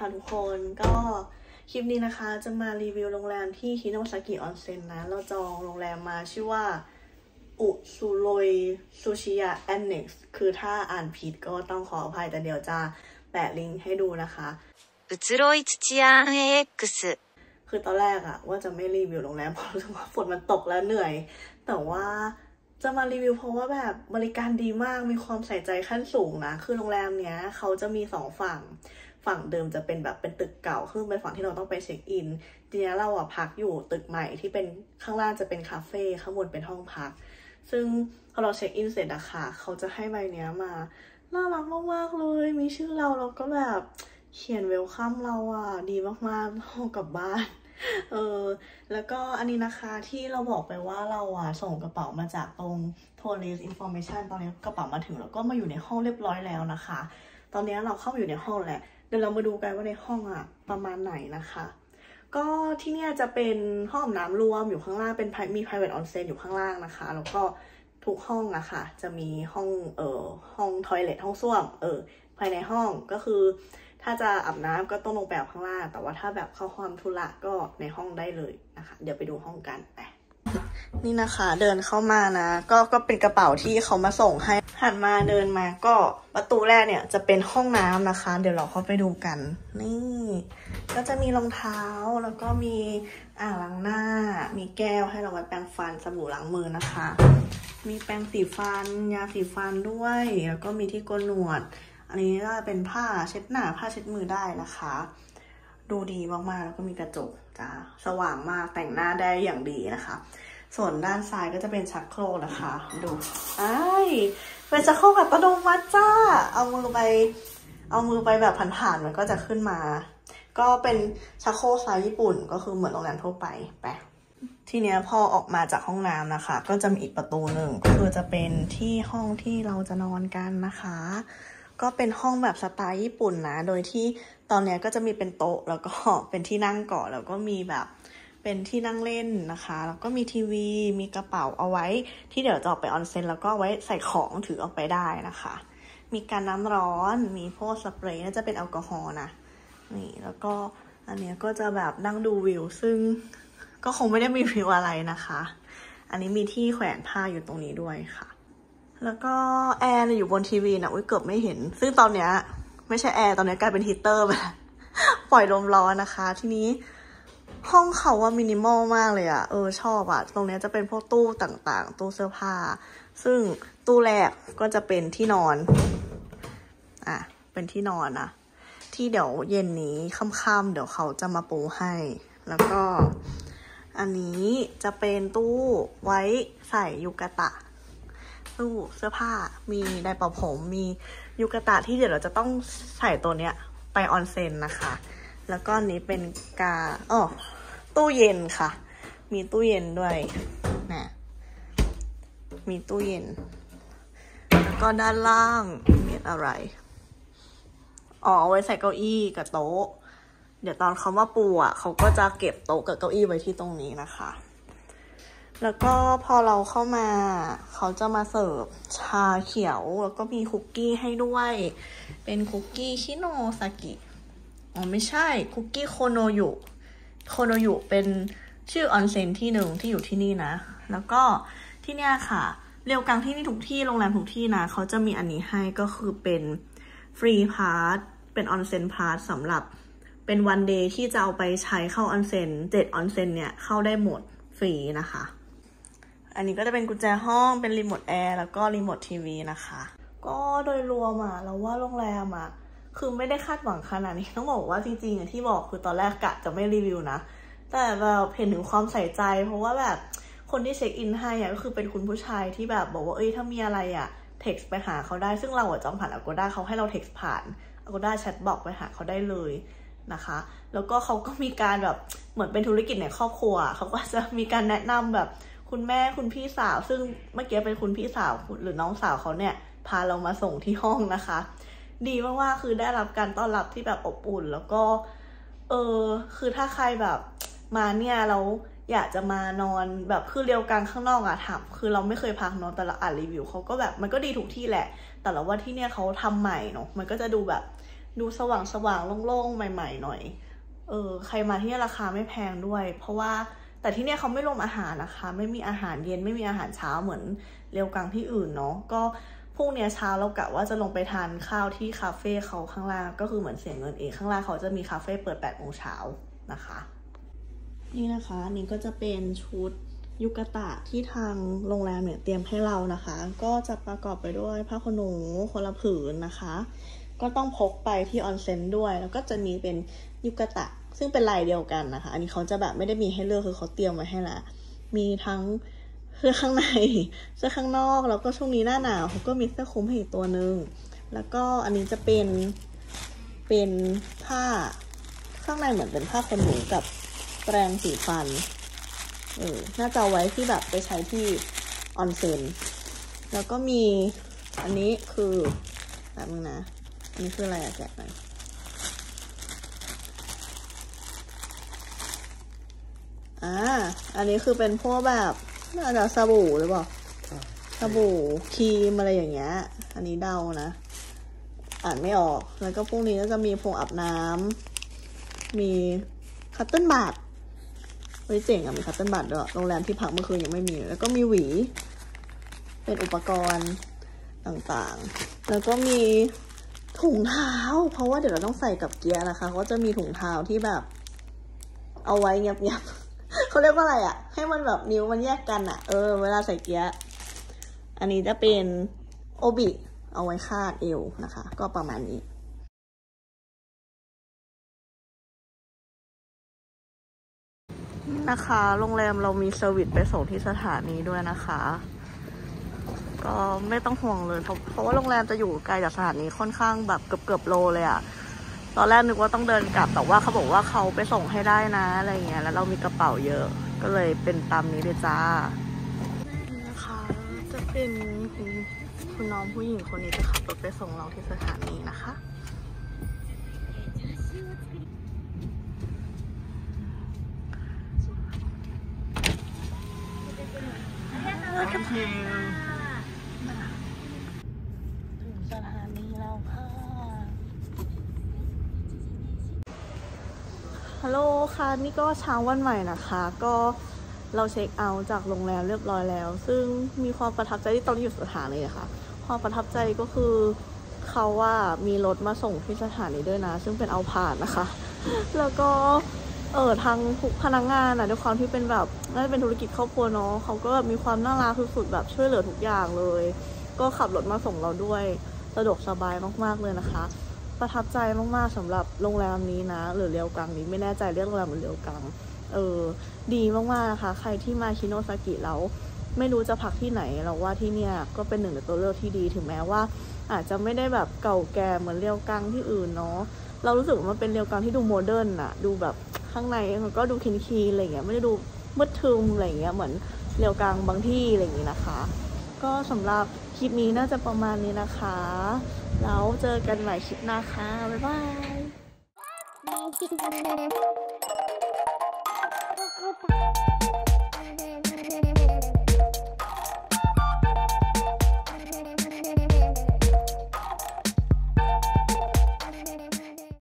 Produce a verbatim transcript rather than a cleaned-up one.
ค่ะทุกคนก็คลิปนี้นะคะจะมารีวิวโรงแรมที่ฮิโนซากิออนเซ็นนะเราจองโรงแรมมาชื่อว่าอุซุโรยซูชิยะแอนเน็กซ์คือถ้าอ่านผิดก็ต้องขออภัยแต่เดี๋ยวจะแปะลิงก์ให้ดูนะคะอุซุโรยซูชิยะแอนเน็กซ์คือตอนแรกอะว่าจะไม่รีวิวโรงแรมเพราะรู้สึกว่าฝนมันตกแล้วเหนื่อยแต่ว่าจะมารีวิวเพราะว่าแบบบริการดีมากมีความใส่ใจขั้นสูงนะคือโรงแรมเนี้ยเขาจะมีสองฝั่งฝั่งเดิมจะเป็นแบบเป็นตึกเก่าคือเป็นฝั่งที่เราต้องไปเช็คอินทีนี้เราอะพักอยู่ตึกใหม่ที่เป็นข้างล่างจะเป็นคาเฟ่ข้างบนเป็นห้องพักซึ่งพอเราเช็คอินเสร็จอะค่ะเขาจะให้ใบเนี้ยมาน่ารักมากๆเลยมีชื่อเราแล้วก็แบบเขียนเวลคัมเราอะดีมากๆเอากลับบ้านเออแล้วก็อันนี้นะคะที่เราบอกไปว่าเราอะส่งกระเป๋ามาจากตรง Tourist Information ตอนนี้กระเป๋ามาถึงแล้วก็มาอยู่ในห้องเรียบร้อยแล้วนะคะตอนนี้เราเข้ามาอยู่ในห้องแหละเดี๋ยวเรามาดูกันว่าในห้องอะประมาณไหนนะคะก็ที่นี่จะเป็นห้องน้ำรวมอยู่ข้างล่างเป็นมี private onsen อยู่ข้างล่างนะคะแล้วก็ทุกห้องอะค่ะจะมีห้องเอ่อห้องทอยเลทห้องส้วมเออภายในห้องก็คือถ้าจะอาบน้ำก็ต้องลงไปอาบข้างล่างแต่ว่าถ้าแบบเข้าห้องธุระก็ในห้องได้เลยนะคะเดี๋ยวไปดูห้องกันไปนี่นะคะเดินเข้ามานะก็ก็เป็นกระเป๋าที่เขามาส่งให้หันมาเดินมาก็ประตูแรกเนี่ยจะเป็นห้องน้ำนะคะเดี๋ยวเราเข้าไปดูกันนี่ก็จะมีรองเท้าแล้วก็มีอ่างล้างหน้ามีแก้วให้เราไว้แปรงฟันสบู่ล้างมือนะคะมีแปรงสีฟันยาสีฟันด้วยแล้วก็มีที่โกนหนวดอันนี้ก็เป็นผ้าเช็ดหน้าผ้าเช็ดมือได้นะคะดูดีมากๆแล้วก็มีกระจกจ้าสว่างมากแต่งหน้าได้อย่างดีนะคะส่วนด้านซ้ายก็จะเป็นชักโครกนะคะดูไอ้เป็นชักโครกอัตโนมัติจ้าเอามือไปเอามือไปแบบผ่านๆมันก็จะขึ้นมาก็เป็นชักโครกสไตล์ญี่ปุ่นก็คือเหมือนโรงแรมทั่วไปไปทีเนี้ยพอออกมาจากห้องน้ำนะคะก็จะมีอีกประตูหนึ่งก็คือจะเป็นที่ห้องที่เราจะนอนกันนะคะก็เป็นห้องแบบสไตล์ญี่ปุ่นนะโดยที่ตอนนี้ก็จะมีเป็นโต๊ะแล้วก็เป็นที่นั่งก่อนแล้วก็มีแบบเป็นที่นั่งเล่นนะคะแล้วก็มีทีวีมีกระเป๋าเอาไว้ที่เดี๋ยวจะออกไปออนเซ็นแล้วก็ไว้ใส่ของถือออกไปได้นะคะมีการน้ำร้อนมีพวกสเปรย์น่าจะเป็นแอลกอฮอล์นะนี่แล้วก็อันนี้ก็จะแบบนั่งดูวิวซึ่งก็คงไม่ได้มีวิวอะไรนะคะอันนี้มีที่แขวนผ้าอยู่ตรงนี้ด้วยค่ะแล้วก็แอร์อยู่บนทีวีนะอุ้ยเกือบไม่เห็นซึ่งตอนเนี้ยไม่ใช่แอร์ตอนนี้กลายเป็นฮีตเตอร์ไปปล่อยลมร้อนนะคะทีนี้ห้องเขาว่ามินิมอลมากเลยอะเออชอบอะตรงนี้จะเป็นพวกตู้ต่างๆตู้เสื้อผ้าซึ่งตู้แรกก็จะเป็นที่นอนอ่ะเป็นที่นอนนะที่เดี๋ยวเย็นนี้ค่ำๆเดี๋ยวเขาจะมาปูให้แล้วก็อันนี้จะเป็นตู้ไว้ใส่ยูกะตะตู้เสื้อผ้ามีไดร์เป่าผมมียูกะตะที่เดี๋ยวเราจะต้องใส่ตัวเนี้ยไปออนเซ็นนะคะแล้วก็นี้เป็นกาอ๋อตู้เย็นค่ะมีตู้เย็นด้วยนะมีตู้เย็นแล้วก็ด้านล่างมีอะไรอ๋อไว้ใส่เก้าอี้กับโต๊ะเดี๋ยวตอนเขามาปูอ่ะเขาก็จะเก็บโต๊ะกับเก้าอี้ไว้ที่ตรงนี้นะคะแล้วก็พอเราเข้ามาเขาจะมาเสิร์ฟชาเขียวแล้วก็มีคุกกี้ให้ด้วยเป็นคุกกี้ชิโนซากิอ๋อไม่ใช่คุกกี้โคโนยุโคโนยุเป็นชื่อออนเซ็นที่หนึ่งที่อยู่ที่นี่นะแล้วก็ที่เนี่ยค่ะเรียวกังที่นี่ทุกที่โรงแรมทุกที่นะเขาจะมีอันนี้ให้ก็คือเป็นฟรีพาสเป็นออนเซ็นพาสสำหรับเป็นวันเดย์ที่จะเอาไปใช้เข้าออนเซ็นเจ็ดออนเซ็นเนี่ยเข้าได้หมดฟรีนะคะอันนี้ก็จะเป็นกุญแจห้องเป็นรีโมทแอร์แล้วก็รีโมททีวีนะคะก็โดยรวมอ่ะเราว่าโรงแรมอ่ะคือไม่ได้คาดหวังขนาดนี้ต้องบอกว่าจริงๆที่บอกคือตอนแรกกะจะไม่รีวิวนะแต่แบบเห็นถึงความใส่ใจเพราะว่าแบบคนที่เช็คอินให้อ่ะก็คือเป็นคุณผู้ชายที่แบบบอกว่าเอ้ยถ้ามีอะไรอ่ะเท็กซ์ไปหาเขาได้ซึ่งเราอ่ะจองผ่าน Agoda เขาให้เราเท็กซ์ผ่าน Agoda แชทบอกไปหาเขาได้เลยนะคะแล้วก็เขาก็มีการแบบเหมือนเป็นธุรกิจในครอบครัวเขาก็จะมีการแนะนำแบบคุณแม่คุณพี่สาวซึ่งเมื่อกี้เป็นคุณพี่สาวหรือน้องสาวเขาเนี่ยพาเรามาส่งที่ห้องนะคะดีมากๆคือได้รับการต้อนรับที่แบบอบอุ่นแล้วก็เออคือถ้าใครแบบมาเนี่ยเราอยากจะมานอนแบบคือเรียวกังข้างนอกอะถามคือเราไม่เคยพักเนาะแต่เราอ่านรีวิวเขาก็แบบมันก็ดีทุกที่แหละแต่เราว่าที่เนี่ยเขาทำใหม่เนาะมันก็จะดูแบบดูสว่างสว่างโล่งๆใหม่ๆหน่อยเออใครมาที่นี่ราคาไม่แพงด้วยเพราะว่าแต่ที่เนี่ยเขาไม่รวมอาหารนะคะไม่มีอาหารเย็นไม่มีอาหารเช้าเหมือนเรียวกังที่อื่นเนาะก็พรุ่งนี้เช้าเรากะว่าจะลงไปทานข้าวที่คาเฟ่เขาข้างล่างก็คือเหมือนเสียเงินเองข้างล่างเขาจะมีคาเฟ่เปิดแปดโมงเช้านะคะนี่นะคะนี่ก็จะเป็นชุดยุกตะที่ทางโรงแรมเนี่ยเตรียมให้เรานะคะก็จะประกอบไปด้วยผ้าขนหนูคนละผืนนะคะก็ต้องพกไปที่ออนเซ็นด้วยแล้วก็จะมีเป็นยุกตะซึ่งเป็นลายเดียวกันนะคะอันนี้เขาจะแบบไม่ได้มีให้เลือกคือเขาเตรียมไว้ให้ละมีทั้งเสื้อข้างในเสื้อข้างนอกแล้วก็ช่วงนี้หน้าหนาวเขาก็มีเสื้อคลุมให้อีกตัวนึงแล้วก็อันนี้จะเป็นเป็นผ้าข้างในเหมือนเป็นผ้าขนหนูกับแปรงสีฟันเออน่าจะเอาไว้ที่แบบไปใช้ที่ออนเซ็นแล้วก็มีอันนี้คือแบบนึงนะอันนี้คืออะไรอะแกะหน่อยอ่าอันนี้คือเป็นพวกแบบน่าจะสบู่หรือเปล่าสบู่ครีมอะไรอย่างเงี้ยอันนี้เดานะอ่านไม่ออกแล้วก็พวกนี้ก็จะมีผงอาบน้ำมีคัตเติ้ลบัตเฮ้ยเจ๋งอะมีคัตเติ้ลบัตด้วยโรงแรมที่พักเมื่อคืนยังไม่มีแล้วก็มีหวีเป็นอุปกรณ์ต่างๆแล้วก็มีถุงเท้าเพราะว่าเดี๋ยวเราต้องใส่กับเกียร์นะคะเขาจะมีถุงเท้าที่แบบเอาไว้เงียบๆเขาเรียกว่าอะไรอะให้มันแบบนิ้วมันแยกกันอะเออเวลาใส่เกียร์อันนี้จะเป็นโอบิเอาไว้คาดเอวนะคะก็ประมาณนี้นะคะโรงแรมเรามีเซอร์วิสไปส่งที่สถานีด้วยนะคะก็ไม่ต้องห่วงเลยเพราะเพราะว่าโรงแรมจะอยู่ไกลจากสถานีค่อนข้างแบบเกือบเกือบโลเลยอะตอนแรกนึกว่าต้องเดินกลับแต่ว่าเขาบอกว่าเขาไปส่งให้ได้นะอะไรเงี้ยแล้วเรามีกระเป๋าเยอะก็เลยเป็นตามนี้เลยจ้านะคะจะเป็นคุณคุณน้องผู้หญิงคนนี้จะขับรถไปส่งเราที่สถานีนะคะThank you ถึงสถานีแล้วค่ะฮัลโหลค่ะนี่ก็เช้าวันใหม่นะคะก็เราเช็คเอาท์จากโรงแรมเรียบร้อยแล้วซึ่งมีความประทับใจที่ตอนนี้อยู่สถานีนะคะความประทับใจก็คือเขาว่ามีรถมาส่งที่สถานีด้วยนะซึ่งเป็นเอาผ่านนะคะแล้วก็เออทางพนักงานนะด้วยความที่เป็นแบบน่าจะเป็นธุรกิจครอบครัวเนาะเขาก็แบบมีความน่ารักสุดๆแบบช่วยเหลือทุกอย่างเลยก็ขับรถมาส่งเราด้วยสะดวกสบายมากๆเลยนะคะประทับใจมากๆสำหรับโรงแรมนี้นะหรือเรียวกังนี้ไม่แน่ใจเรียกโรงแรมหรือเรียวกังเออดีมากๆนะคะใครที่มาชิโนซากิแล้วไม่รู้จะพักที่ไหนเราว่าที่เนี่ยก็เป็นหนึ่งในตัวเลือกที่ดีถึงแม้ว่าอาจจะไม่ได้แบบเก่าแก่เหมือนเรียวกังที่อื่นเนาะเรารู้สึกว่ามันเป็นเรียวกังที่ดูโมเดิร์นอะดูแบบข้างในมันก็ดูคินคีอะไรเงี้ยไม่ได้ดูมืดทึมอะไรเงี้ยเหมือนเรียวกังบางที่อะไรอย่างงี้นะคะก็สำหรับคลิปนี้น่าจะประมาณนี้นะคะแล้วเจอกันใหม่คลิปหน้าค่ะบ๊ายบาย